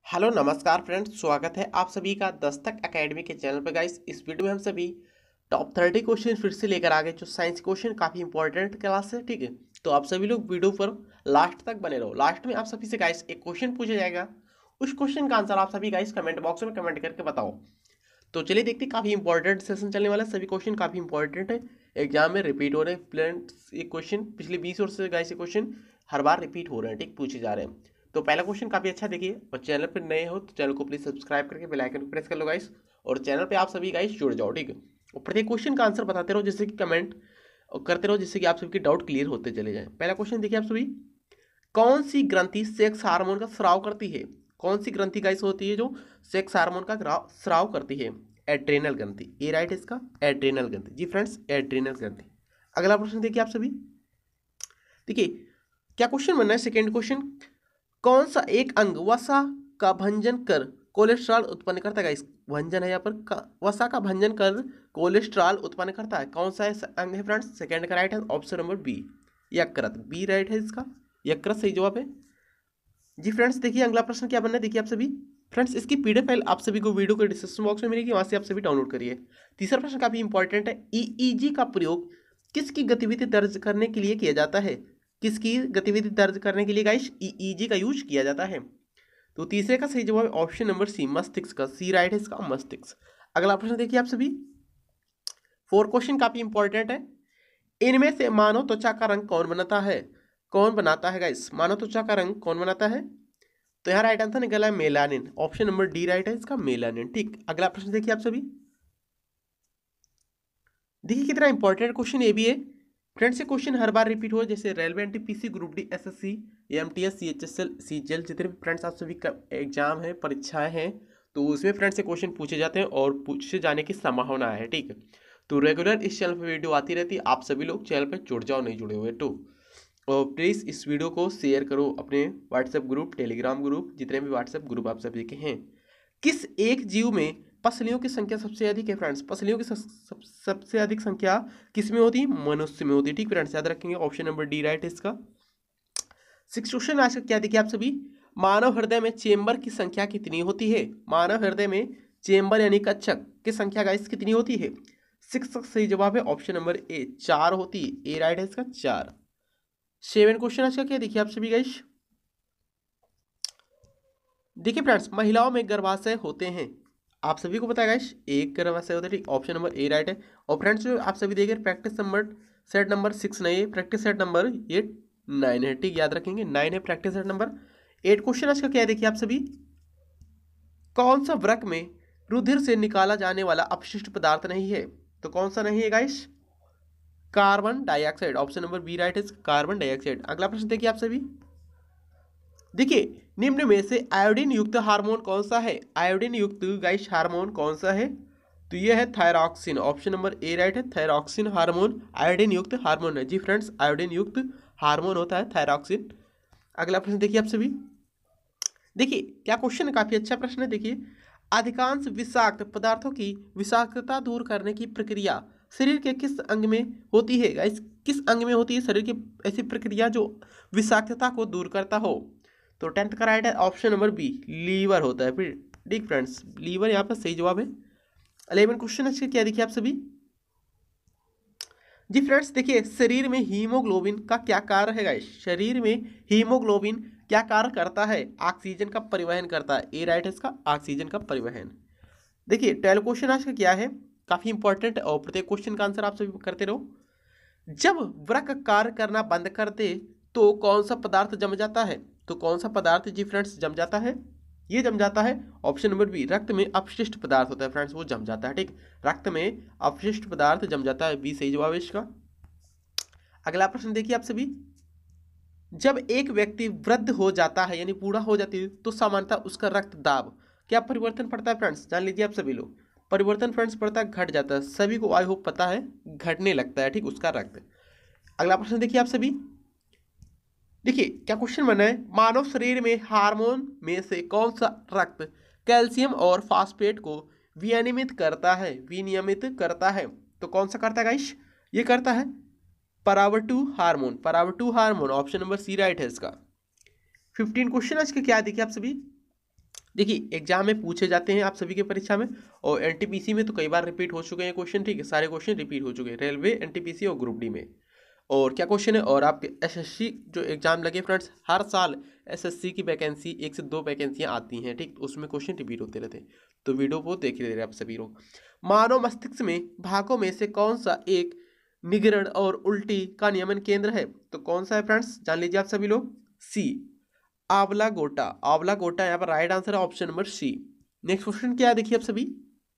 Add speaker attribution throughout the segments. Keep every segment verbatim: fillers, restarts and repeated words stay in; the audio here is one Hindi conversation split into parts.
Speaker 1: हेलो नमस्कार फ्रेंड्स, स्वागत है आप सभी का दस्तक एकेडमी के चैनल पर। गाइस, इस वीडियो में हम सभी टॉप थर्टी क्वेश्चन फिर से लेकर आ गए। जो साइंस क्वेश्चन काफ़ी इंपॉर्टेंट क्लास है, ठीक है। तो आप सभी लोग वीडियो पर लास्ट तक बने रहो। लास्ट में आप सभी से गाइस एक क्वेश्चन पूछा जाएगा, उस क्वेश्चन का आंसर आप सभी गाइस कमेंट बॉक्स में कमेंट करके बताओ। तो चलिए देखते हैं, काफ़ी इंपॉर्टेंट सेशन चलने वाला है। सभी क्वेश्चन काफ़ी इंपॉर्टेंट है, एग्जाम में रिपीट हो रहे हैं। प्लेंट्स ये क्वेश्चन पिछले बीस वर्ष से गाइस ये क्वेश्चन हर बार रिपीट हो रहे हैं, ठीक, पूछे जा रहे हैं। तो पहला क्वेश्चन काफ़ी अच्छा देखिए, और चैनल पर नए हो तो चैनल को प्लीज सब्सक्राइब करके बेल आइकन को प्रेस कर लो गाइस, और चैनल पे आप सभी गाइस जुड़ जाओ, ठीक है। और प्रत्येक क्वेश्चन का आंसर बताते रहो, जिससे कि कमेंट करते रहो, जिससे कि आप सबके डाउट क्लियर होते चले जाए। पहला क्वेश्चन देखिए आप सभी, कौन सी ग्रंथि सेक्स हार्मोन का स्राव करती है? कौन सी ग्रंथि गाइस होती है जो सेक्स हार्मोन का ग्रा- स्राव करती है? एड्रेनल ग्रंथि। ए राइट इसका एड्रेनल ग्रंथि। जी फ्रेंड्स, एड्रेनल ग्रंथि। अगला प्रश्न देखिए आप सभी, देखिए क्या क्वेश्चन बनना है। सेकेंड क्वेश्चन, कौन सा एक अंग वसा का भंजन कर कोलेस्ट्रॉल उत्पन्न करता है? गाइस भंजन है यहाँ पर, का- वसा का भंजन कर कोलेस्ट्रॉल उत्पन्न करता है। कौन सा है अंग है फ्रेंड्स? सेकंड का राइट है ऑप्शन नंबर बी, यकृत। बी राइट है इसका, यकृत सही जवाब है। जी फ्रेंड्स, देखिए अगला प्रश्न क्या बनना है, देखिए आप सभी। फ्रेंड्स इसकी पीडीएफ फाइल आप सभी को वीडियो के डिस्क्रिप्शन बॉक्स में मिलेगी, वहां से आप सभी डाउनलोड करिए। तीसरा प्रश्न काफी इंपॉर्टेंट है, ईईजी का प्रयोग किसकी गतिविधि दर्ज करने के लिए किया जाता है? किसकी गतिविधि दर्ज करने के लिए गाइस ईईजी का यूज किया जाता है? तो तीसरे का सही जवाब है ऑप्शन नंबर सी, मस्तिष्क का। सी राइट है इसका, मस्तिष्क। अगला प्रश्न देखिए आप सभी, फोर क्वेश्चन काफी इंपॉर्टेंट है। इनमें से मानव त्वचा का रंग कौन बनाता है? कौन बनाता है गाइस? मानव त्वचा का रंग कौन बनाता है? तो यहाँ राइट आंसर निकला है melanin. Option number D right है इसका, मेलानिन, ठीक। अगला प्रश्न देखिए आप सभी, देखिए कितना इंपॉर्टेंट क्वेश्चन ये भी है। फ्रेंड्स ये क्वेश्चन हर बार रिपीट हो, जैसे railway NTPC, group D, SSC, MTS, CHSL, CGL, जितने भी फ्रेंड्स आप सभी का एग्जाम है, परीक्षाएं हैं, तो उसमें फ्रेंड्स ये क्वेश्चन पूछे जाते हैं और पूछे जाने की संभावना है, ठीक है। तो रेगुलर इस चैनल पर वीडियो आती रहती है, आप सभी लोग चैनल पर जुड़ जाओ, नहीं जुड़े हुए तो। और प्लीज़ इस वीडियो को शेयर करो अपने व्हाट्सएप ग्रुप, टेलीग्राम ग्रुप, जितने भी व्हाट्सएप ग्रुप आप सभी के हैं। किस एक जीव में पसलियों की संख्या सबसे अधिक है? फ्रेंड्स पसलियों की सब, सब, सबसे अधिक संख्या किस में होती है? मनुष्य में होती है, ठीक फ्रेंड्स, याद रखेंगे। ऑप्शन नंबर डी राइट है इसका। सिक्स क्वेश्चन आज का क्या देखिए आप सभी, मानव हृदय में चेंबर की संख्या कितनी होती है? मानव हृदय में चेंबर यानी कक्षक की संख्या गाइस कितनी होती है? सिक्स का सही जवाब है ऑप्शन नंबर ए, चार होती है। ए राइट है इसका, चार। सेवन क्वेश्चन आज का क्या देखिए आप सभी गाइस, देखिए फ्रेंड्स महिलाओं में गर्भाशय होते हैं, आप सभी को पता है गाइस, एक गर्भाशय होता है, ठीक। ऑप्शन नंबर ए राइट है। और फ्रेंड्स जो आप सभी देख रहे हैं practice number set number six नहीं है, प्रैक्टिस सेट नंबर ये नाइन है, ठीक, याद रखेंगे, नाइन है practice set number. Eight question आज का क्या है देखिए आप सभी, कौन सा वृक्क में रुधिर से निकाला जाने वाला अपशिष्ट पदार्थ नहीं है? तो कौन सा नहीं है guys? Carbon dioxide. Option number B right है, कार्बन डाइऑक्साइड। अगला प्रश्न देखिए आप सभी, देखिए निम्न में से आयोडीन युक्त हार्मोन कौन सा है? आयोडीन युक्त गाइस हार्मोन कौन सा है? तो यह है thyroxine. Option number A right है, थायरॉक्सिन हार्मोन आयोडीन युक्त हार्मोन है। जी फ्रेंड्स, आयोडीन युक्त हार्मोन होता है थायरॉक्सिन। अगला प्रश्न देखिए आप सभी, देखिए क्या क्वेश्चन है, काफी अच्छा प्रश्न है। देखिए अधिकांश विषाक्त पदार्थों की विषाक्तता दूर करने की प्रक्रिया शरीर के किस अंग में होती है? गाइस किस अंग में होती है शरीर की ऐसी प्रक्रिया जो विषाक्तता को दूर करता हो? तो टेंथ का राइट है ऑप्शन नंबर बी, लीवर होता है। फिर ठीक फ्रेंड्स, लीवर यहाँ पर सही जवाब है। अलेवन क्वेश्चन है क्या देखिए आप सभी, जी फ्रेंड्स देखिए शरीर में हीमोग्लोबिन का क्या कार्य है? गाइस शरीर में हीमोग्लोबिन क्या कार्य करता है? ऑक्सीजन का परिवहन करता है। ए राइट है इसका, ऑक्सीजन का परिवहन। देखिए ट्वेल्व क्वेश्चन आज का क्या है, काफी इंपॉर्टेंट है, और प्रत्येक क्वेश्चन का आंसर आप सभी करते रहो। जब वृक्क कार्य करना बंद कर दे तो कौन सा पदार्थ जम जाता है? तो कौन सा पदार्थ जी फ्रेंड्स जम जाता है? ये जम जाता है ऑप्शन नंबर बी, रक्त में अपशिष्ट पदार्थ होता है फ्रेंड्स, वो जम जाता है, ठीक। रक्त में अपशिष्ट पदार्थ जम जाता है, बी सही जवाब है इसका। अगला प्रश्न देखिए आप सभी, जब एक व्यक्ति वृद्ध हो जाता है यानी बूढ़ा हो जाती है तो सामान्यतः उसका रक्त दाब क्या परिवर्तन पड़ता है? फ्रेंड्स जान लीजिए आप सभी लोग, परिवर्तन फ्रेंड्स पड़ता है, घट जाता है, सभी को आई होप पता है, घटने लगता है, ठीक, उसका रक्त। अगला प्रश्न देखिए आप सभी, देखिए क्या क्वेश्चन बना है, मानव शरीर में हार्मोन में से कौन सा रक्त कैल्शियम और फास्फेट को विनियमित करता है? विनियमित करता है, तो कौन सा करता है गाइस? ये करता है परावर टू हार्मोन, परावर टू hormone. Option number C right है इसका। फिफ्टीन क्वेश्चन आज के क्या देखिए आप सभी, देखिए एग्जाम में पूछे जाते हैं आप सभी के परीक्षा में, और एनटीपीसी में तो कई बार रिपीट हो चुके हैं क्वेश्चन, ठीक है, सारे क्वेश्चन रिपीट हो चुके हैं रेलवे, एनटीपीसी और ग्रुप डी में। और क्या क्वेश्चन है, और आपके एसएससी जो एग्जाम लगे फ्रेंड्स, हर साल एसएससी की वैकेंसी एक से दो वैकेंसियां आती हैं, ठीक, उसमें क्वेश्चन रिपीट होते रहते हैं, तो वीडियो को देख रहे आप सभी लोग। मानव मस्तिष्क में भागों में से कौन सा एक निगरण और उल्टी का नियमन केंद्र है, तो कौन सा है फ्रेंड्स, जान लीजिए आप सभी लोग, सी आंवला गोटा। आंवला गोटा यहाँ पर राइट आंसर है, option number C. Next question क्या है देखिए आप सभी,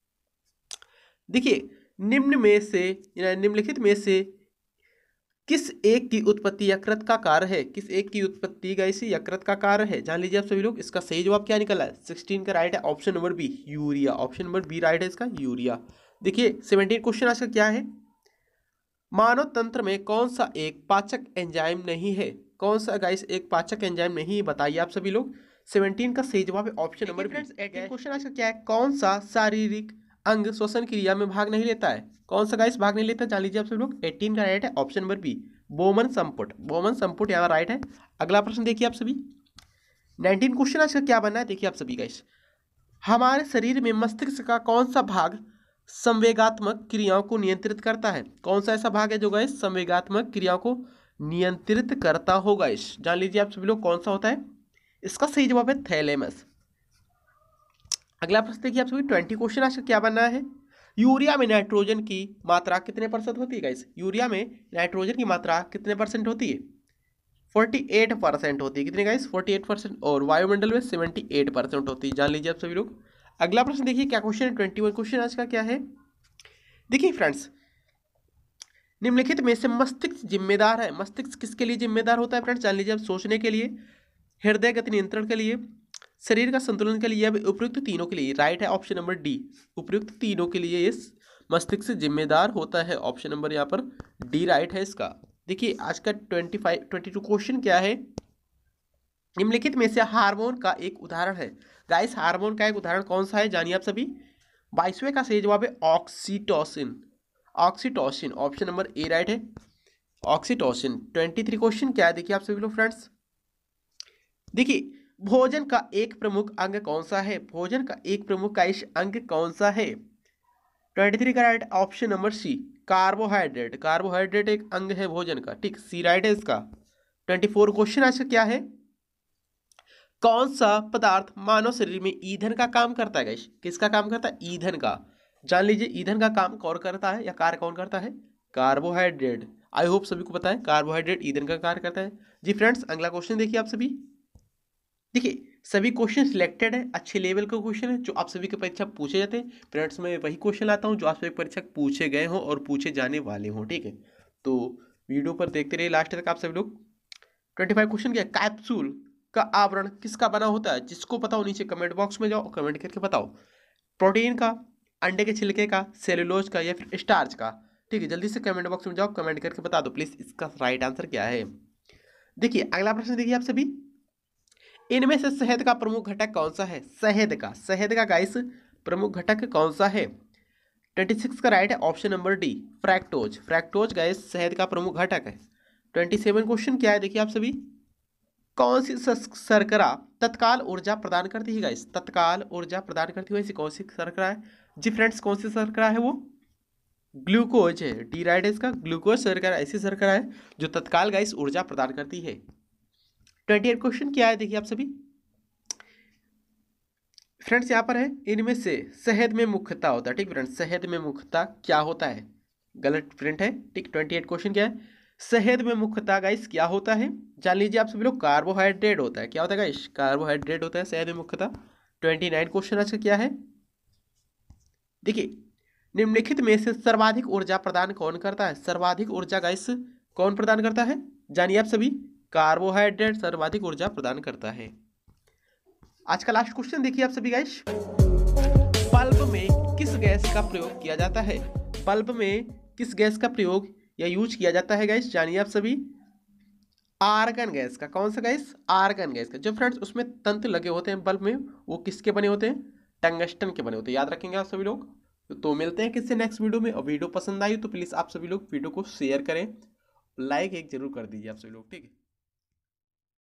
Speaker 1: देखिए निम्न में से निम्नलिखित में से किस एक की उत्पत्ति यकृत का कार्य है, किस एक की उत्पत्ति गाइस यकृत का कार्य है, जान लीजिए आप सभी लोग। इसका सही जवाब क्या निकला है, सिक्सटीन का राइट है, option number B urea, option number B right है इसका, यूरिया। देखिए सेवनटीन क्वेश्चन आज का क्या है, मानव तंत्र में कौन सा एक पाचक एंजाइम नहीं है, कौन सा गाइस एक पाचक एंजाइम नहीं है, बताइए आप सभी लोग। सेवनटीन का सही जवाब है option number B. Eighteen question आज का क्या है, कौन सा शारीरिक अंग श्वसन क्रिया में भाग नहीं लेता है, कौन सा गाइस भाग नहीं लेता है, जान लीजिए आप सभी लोग। एटीन का राइट है, ऑप्शन नंबर बी बोमन संपुट, बोमन संपुट यहाँ राइट है। अगला प्रश्न देखिए आप सभी, नाइनटीन क्वेश्चन आज का क्या बनना है, देखिए आप सभी गाइस, हमारे शरीर में मस्तिष्क का कौन सा भाग संवेगात्मक क्रियाओं को नियंत्रित करता है, कौन सा ऐसा भाग है जो गाइस संवेगात्मक क्रियाओं को नियंत्रित करता हो गाइस, जान लीजिए आप सभी लोग कौन सा होता है। इसका सही जवाब है थैलेमस। अगला प्रश्न देखिए आप सभी, ट्वेंटी क्वेश्चन आज का क्या बनना है, यूरिया में नाइट्रोजन की मात्रा कितने परसेंट होती है गाइस, यूरिया में नाइट्रोजन की मात्रा कितने परसेंट होती है, अड़तालीस परसेंट होती है, कितने गाइस अड़तालीस परसेंट, और वायुमंडल में अठहत्तर परसेंट होती है, जान लीजिए आप सभी लोग। अगला प्रश्न देखिए क्या क्वेश्चन है, ट्वेंटी वन क्वेश्चन आज का क्या है, देखिए फ्रेंड्स निम्नलिखित में से मस्तिष्क जिम्मेदार है, मस्तिष्क किसके लिए जिम्मेदार होता है फ्रेंड्स, जान लीजिए आप, सोचने के लिए, हृदय गति नियंत्रण के लिए, शरीर का संतुलन के लिए, उपयुक्त तीनों के लिए, राइट है ऑप्शन नंबर डी, उपयुक्त तीनों के लिए इस मस्तिष्क से जिम्मेदार होता है, ऑप्शन नंबर यहाँ पर डी राइट है इसका। देखिए आज का twenty five twenty two question क्या है, निम्नलिखित में से हार्मोन का एक उदाहरण है, गाइस हार्मोन का एक उदाहरण कौन सा है, जानिए आप सभी। बाईसवें का सही जवाब है oxytocin, oxytocin, option number A right है, ऑक्सीटोसिन। ट्वेंटी थ्री क्वेश्चन क्या है देखिए आप सभी लोग फ्रेंड्स, देखिए भोजन का एक प्रमुख अंग कौन सा है, भोजन का एक प्रमुख अंग कौन सा है, ट्वेंटी थ्री का right option number C carbohydrate, carbohydrate एक अंग है भोजन का, ठीक, सी राइट है इसका। ट्वेंटी फोर क्वेश्चन आज का क्या है, कौन सा पदार्थ मानव शरीर में ईंधन का काम करता है गाइस, किसका काम करता है, ईंधन का, जान लीजिए ईंधन का काम कौन करता है या कार्य कौन करता है, कार्बोहाइड्रेट। आई होप सभी को पता है कार्बोहाइड्रेट ईंधन का कार्य करता है जी फ्रेंड्स। अगला क्वेश्चन देखिए आप सभी, देखिए सभी क्वेश्चन सिलेक्टेड है, अच्छे लेवल का क्वेश्चन है जो आप सभी के परीक्षा पूछे जाते हैं फ्रेंड्स। मैं वही क्वेश्चन लाता हूँ जो आप सभी परीक्षा पूछे गए हों और पूछे जाने वाले हों, ठीक है, तो वीडियो पर देखते रहिए लास्ट तक आप सभी लोग। ट्वेंटी फाइव क्वेश्चन क्या, कैप्सूल का आवरण किसका बना होता है, जिसको पता हो नीचे कमेंट बॉक्स में जाओ कमेंट करके बताओ, प्रोटीन का, अंडे के छिलके का, सेलुलोज का, या फिर स्टार्च का, ठीक है, जल्दी से कमेंट बॉक्स में जाओ कमेंट करके बता दो प्लीज इसका राइट आंसर क्या है। देखिए अगला प्रश्न देखिए आप सभी, इनमें से शहद का प्रमुख घटक कौन सा है, शहद का, शहद का गाइस प्रमुख घटक कौन सा है, ट्वेंटी सिक्स का राइट है option number D fructose, fructose guys शहद का प्रमुख घटक है। ट्वेंटी सेवन क्वेश्चन क्या है देखिए आप सभी, कौन सी शर्करा तत्काल ऊर्जा प्रदान करती है गाइस, तत्काल ऊर्जा प्रदान करती है ऐसी कौन सी शर्करा है जी फ्रेंड्स, कौन सी शर्करा है वो, ग्लूकोज है, डी राइट है इसका, ग्लूकोज शर्करा ऐसी शर्करा है जो तत्काल गाइस ऊर्जा प्रदान करती है। ट्वेंटी एट क्वेश्चन क्या है देखिए आप सभी फ्रेंड्स, यहाँ पर है इनमें से शहद में मुख्यता होता है, ठीक फ्रेंड्स, शहद में मुख्यता क्या होता है, गलत प्रिंट है, ठीक। ट्वेंटी एट क्वेश्चन क्या है, शहद में मुख्यता गाइस क्या होता है, जान लीजिए आप सभी लोग, कार्बोहाइड्रेट होता है, क्या होता है गाइस, कार्बोहाइड्रेट होता है शहद में मुख्यता। ट्वेंटी नाइन क्वेश्चन आज का क्या है, देखिए निम्नलिखित में से सर्वाधिक ऊर्जा प्रदान कौन करता है, सर्वाधिक ऊर्जा गाइस कौन प्रदान करता है, जानिए आप सभी, कार्बोहाइड्रेट सर्वाधिक ऊर्जा प्रदान करता है। आज का लास्ट क्वेश्चन देखिए आप सभी गाइस, बल्ब में किस गैस का प्रयोग किया जाता है, बल्ब में किस गैस का प्रयोग या यूज किया जाता है गाइस, जानिए आप सभी, आर्गन गैस का, कौन सा गैस, आर्गन गैस का। जो फ्रेंड्स उसमें तंत्र लगे होते हैं बल्ब में, वो किसके बने होते हैं, टंगस्टन के बने होते हैं, याद रखेंगे आप सभी लोग। तो मिलते हैं किससे नेक्स्ट वीडियो में, और वीडियो पसंद आई तो प्लीज आप सभी लोग वीडियो को शेयर करें, लाइक एक जरूर कर दीजिए आप सभी लोग, ठीक है।